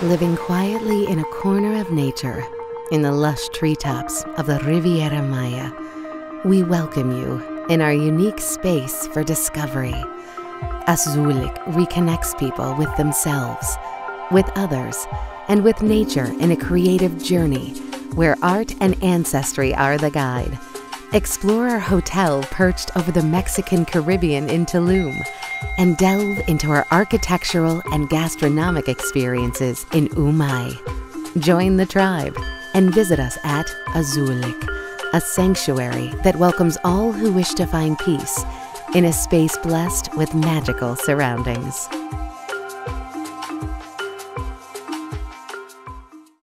living quietly in a corner of nature, in the lush treetops of the Riviera Maya, we welcome you in our unique space for discovery. Azulik reconnects people with themselves, with others, and with nature in a creative journey where art and ancestry are the guide. Explore our hotel perched over the Mexican Caribbean in Tulum, and delve into our architectural and gastronomic experiences in Umay. Join the tribe and visit us at Azulik, a sanctuary that welcomes all who wish to find peace in a space blessed with magical surroundings.